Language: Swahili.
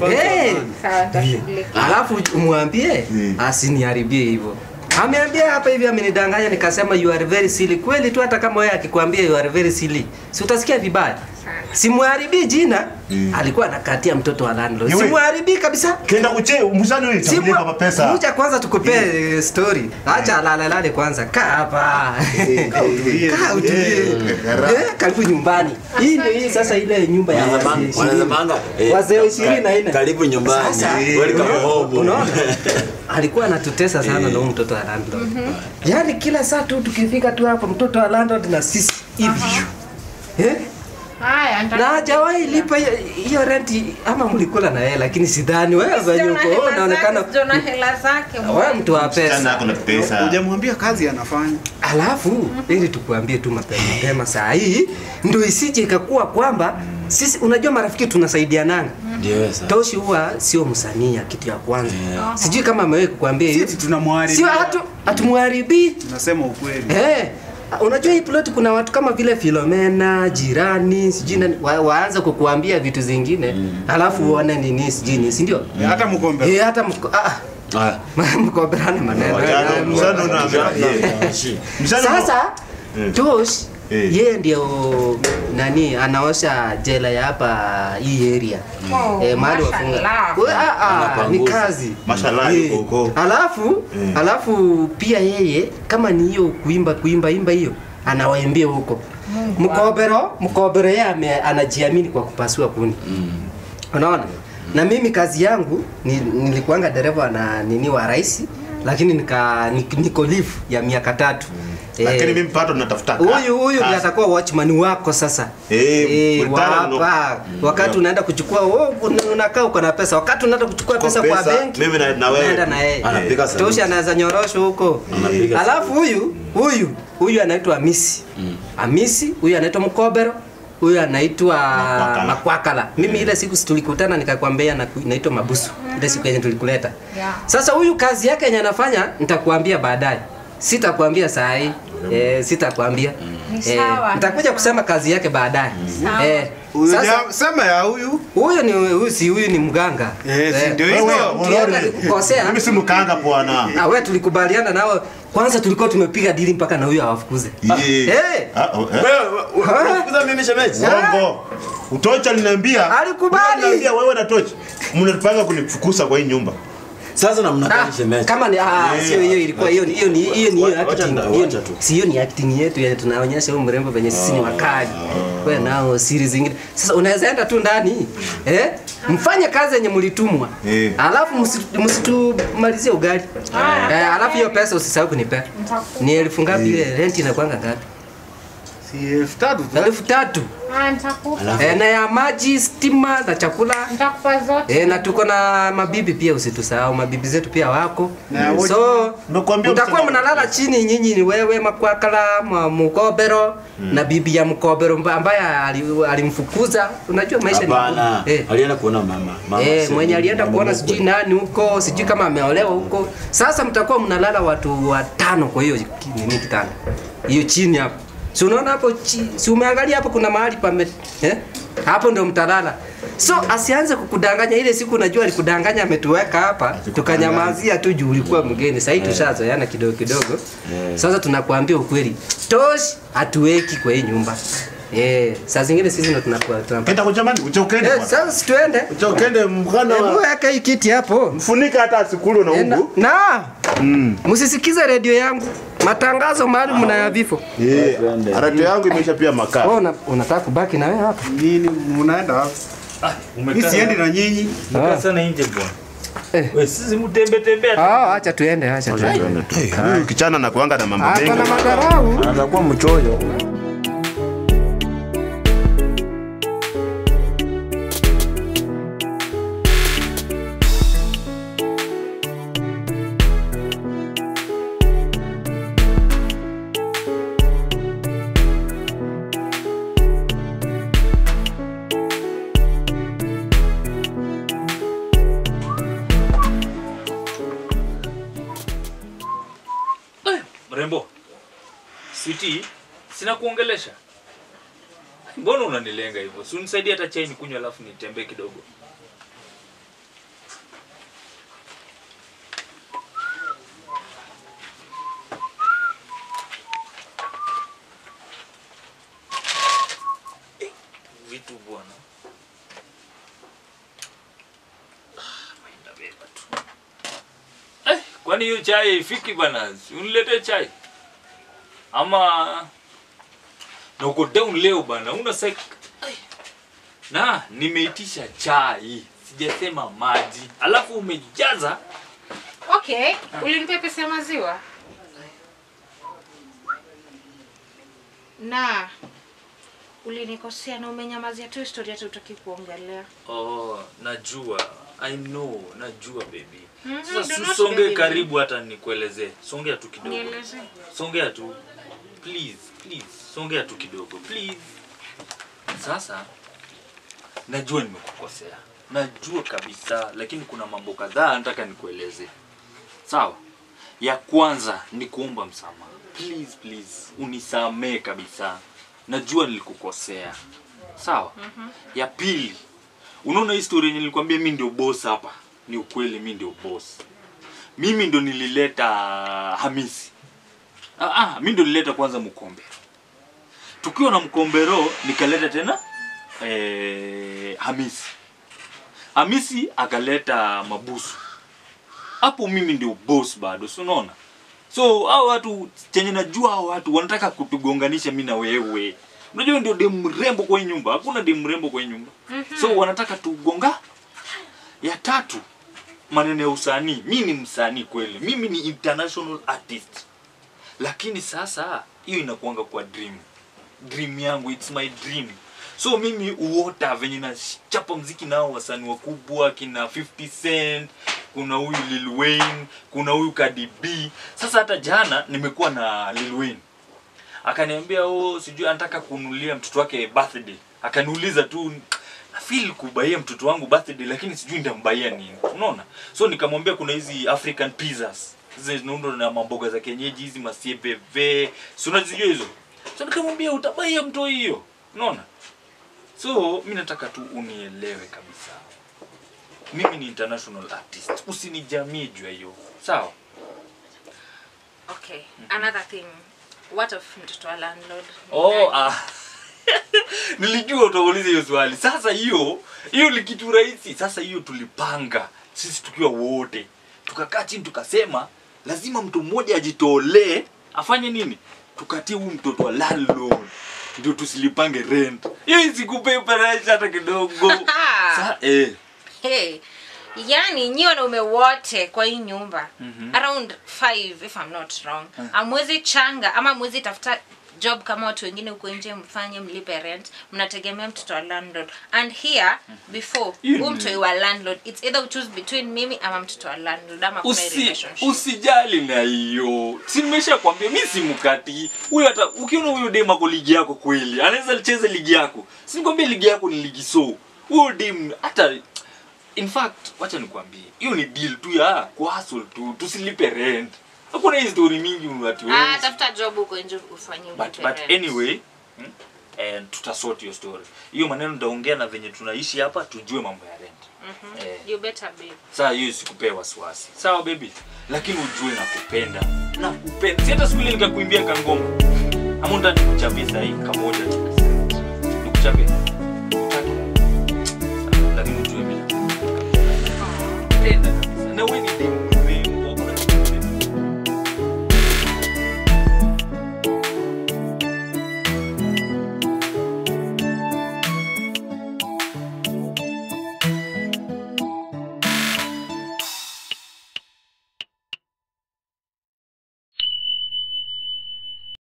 Sawa tashughulika. Alafu umwambie asiniharibie hivyo. Ameambia hapa hivi amenidanganya nikasema you are very silly. Kweli tu hata kama wewe akikwambia you are very silly, si utasikia vibaya. Simuharibi jina, alikuwa anakatia mtoto wa landlord. Simuharibi kabisa. Kenda kuche msani wewe utakulipa kwa pesa. Mucha kwanza tukupe story. Acha lale kwanza. Kaa hapa. Kaa utulie. Karibu nyumbani. Hii ndio hii sasa ile nyumba ya wanazamanga. Wazee 24. Karibu nyumbani. Welcome home. Unaona? Alikuwa anatutesa sana na mtoto wa landlord. Yaani kila saa tu tukifika tu hapa mtoto wa landlord na sisi hivi. Haya, na hajawahi lipa hiyo renti ama mlikula na yeye, lakini sidhani wewe venye uko unaonekana na hela zake. Wewe mtu wa pesa. Sana kuna pesa. Hujamwambia kazi anafanya. Alafu ili tukuambie tu mapema saa hii ndio isije ikakuwa kwamba sisi unajua marafiki tunasaidianana. Ndio sasa. Toshi huwa sio msanii kitu ya kwanza. Sijui kama amewahi kukuambia hiyo. Sisi tunamharibu. Sio hatumharibi. Tunasema ukweli. Unajua hii plot kuna watu kama vile Philomena, jirani, sijui waanza kukuambia vitu zingine, alafu uone nini sijui, si ndio? Hata mkombe. Hata mkomberana maneno. Sasa Tosh yeye ndio nani anaosha jela ya hapa hii area. Mahali wafunga. Ni kazi. Mashallah huko. Alafu pia yeye kama ni hiyo kuimba hiyo anawaimbia huko. Mkobero yeye anajiamini kwa kupasua kuni. Unaona? Na mimi kazi yangu nilikuanga dereva na nini wa rais, lakini niko leave ya miaka 3. Lakini mimi mpato natafuta. Huyu ndiye atakuwa watchman wako sasa. Wakati unaenda kuchukua unakaa uko na pesa. Wakati unaenda kuchukua pesa kwa benki, mimi na wewe naenda na yeye. Anapiga sana. Tosha anaweza nyorosho huko. Alafu huyu anaitwa Hamisi. Hamisi, huyu anaitwa Mkobero. Huyu anaitwa Makwakala. Mimi ile siku tulikutana nikakwambia naitwa Mabusu. Ile siku yenye tulikuleta. Sasa huyu kazi yake yenye anafanya nitakwambia baadaye. Sitakwambia saa hii. Sitakwambia. Nitakuja kusema kazi yake baadaye. Sasa sema ya huyu. Huyu ni mganga. Ndio hivyo. Mimi si mganga bwana. Wewe tulikubaliana nao. Kwanza tulikuwa tumepiga dili mpaka na huyu awafukuze. Wewe mimi shemeji. Bongo. Utocha aliniambia. Alikubali. Aliniambia wewe na Tocha. Mnapanga kunifukuza kwa hii nyumba. Sasa namnataka shemeji. Kama ni sio hiyo ilikuwa hiyo ni acting. Sio ni acting yetu yenye tunaonyesha huyu mrembo venye sisi ni wakali. Wewe nao siri zingine. Sasa unaweza enda tu ndani. Mfanye kazi yenye mlitumwa. Alafu msitumalizie ugali. Alafu hiyo pesa usisahau kunipea. Ni 1000 ngapi ile rent inakuanga ngapi? Si 3000. 3000. Nitakupa. Na ya maji, stima na chakula. Nitakupa zote. Na tuko na mabibi pia usitusahau, mabibi zetu pia wako. So utakuwa mnalala chini nyinyi ni wewe Makwakala, Mkobero na bibi ya Mkobero ambaye alimfukuza. Unajua maisha ni alienda kuona mama. Mwenye alienda kuona sijui nani huko, sijui kama ameolewa huko. Sasa mtakuwa mnalala watu 5 kwa hiyo nini kitanda. Hiyo chini hapo. Si unaona hapo si umeangalia hapo kuna mahali pame hapo ndio mtalala. So asianze kukudanganya ile siku unajua alikudanganya ametuweka hapa tukanyamazia tu juu ulikuwa mgeni. Sasa hivi tushazoeana kidogo. Sasa tunakuambia ukweli. Tosh hatuweki kwa hii nyumba. Saa zingine sisi ndo tunakuwa Kenda kwa jamani, uchokende bwana. Sasa situende. Uchokende mkana wa. Weka hii kiti hapo. Mfunika hata asikulu na ungu. Na. Msisikize radio yangu. Matangazo maalum na ya vifo. Radio yangu imesha pia makaa. Unataka kubaki na wewe hapa? Nini mnaenda hapa? Mimi siendi na nyinyi. Mkaa sana nje bwana. Wewe sisi mtembe. Acha tuende. Huyu kichana na kuanga na mambo mengi. Hata na madarau. Anakuwa mchoyo. Mrembo. Sweetie, sina kuongelesha. Mbona unanilenga hivyo? Si unisaidie hata chai nikunywe alafu nitembee kidogo. vitu bwana. Maenda beba tu. Kwani hiyo chai ifiki bwana? Unilete chai. Ama na uko down leo bwana. Una sek. Na nimeitisha chai. Sijasema maji. Alafu umejaza. Okay, ulinipa pesa ya maziwa? Na ulinikosea na umenyamazia tu historia tu utaki kuongelea. Oh, najua. I know, najua baby. Sasa do not songe baby. karibu hata nikuelezee. Songea tu kidogo. Nieleze. Songea tu. Please. Songea tu kidogo. Please. Sasa najua nimekukosea. Najua kabisa, lakini kuna mambo kadhaa nataka nikueleze. Sawa? Ya kwanza ni kuomba msamaha. Please, unisamee kabisa. Najua nilikukosea. Sawa? Ya pili, unaona historia nilikwambia mimi ndio boss hapa. Ni ukweli mimi ndio boss. Mimi ndo nilileta Hamisi. Mimi ndo nilileta kwanza Mkombero. Tukiwa na Mkombero nikaleta tena Hamisi akaleta Mabusu. Hapo mimi ndio boss bado, si unaona? So hao watu chenye najua hao watu wanataka kutugonganisha mimi na wewe. Unajua ndio demu mrembo kwa hii nyumba. Hakuna demu mrembo kwa hii nyumba. So wanataka tugonga. Ya tatu, maneno ya usanii. Mimi ni msanii kweli. Mimi ni international artist. Lakini sasa hiyo inakuanga kwa dream. Dream yangu, it's my dream. So mimi uota venye na chapa mziki nao wasanii wakubwa kina 50 Cent, kuna huyu Lil Wayne, kuna huyu Cardi B. Sasa hata jana nimekuwa na Lil Wayne. Akaniambia sijui anataka kununulia mtoto wake birthday. Akaniuliza tu na feel kubaia mtoto wangu birthday lakini sijui ndambaia nini. Unaona? So nikamwambia kuna hizi African pizzas. Hizi zinaundwa na mamboga za kienyeji, hizi masiebeve. Si unazijua hizo? So nikamwambia utabaia mtoto hiyo. Unaona? So mimi nataka tu unielewe kabisa. Mimi ni international artist. Usinijamii juu hiyo. Sawa? Okay, another thing. What of mtoto wa landlord? Nilijua utauliza hiyo swali. Sasa hiyo ni kitu rahisi. Sasa hiyo tulipanga sisi tukiwa wote. Tukakaa chini tukasema lazima mtu mmoja ajitolee afanye nini? Tukatie huyu mtoto wa landlord. Ndio tusilipange rent. Hiyo isikupe pressure hata kidogo. Hey. Yani nyi wanaume wote kwa hii nyumba around 5 if I'm not wrong. Amwezi changa ama mwezi tafuta job kama watu wengine huko nje mfanye mlipe rent, mnategemea mtoto wa landlord. And here before mtu wa landlord it's either choose between mimi ama mtoto wa landlord ama kuna relationship. Usijali na hiyo. Si nimeshakwambia mimi si mkati. Huyo hata ukiona huyo dem kwa ligi yako kweli, anaweza cheza ligi yako. Si nikwambia ligi yako ni ligi so. Huyo dem hata in fact wacha nikwambie. Hiyo ni deal tu ya kwa hustle tu, tusilipe rent. Hakuna hii story mingi watu wewe. Tafuta job huko nje ufanye but anyway, and tutasort your story. Hiyo maneno ndaongea na venye tunaishi hapa tujue mambo ya rent. You better babe. Sasa hiyo sikupee wasiwasi. Sawa baby. Lakini ujue nakupenda. Nakupenda. Si hata siku ile nikakuimbia kangoma. Ama ndani kuchapia sasa hii kamoja tu. Nikuchapia.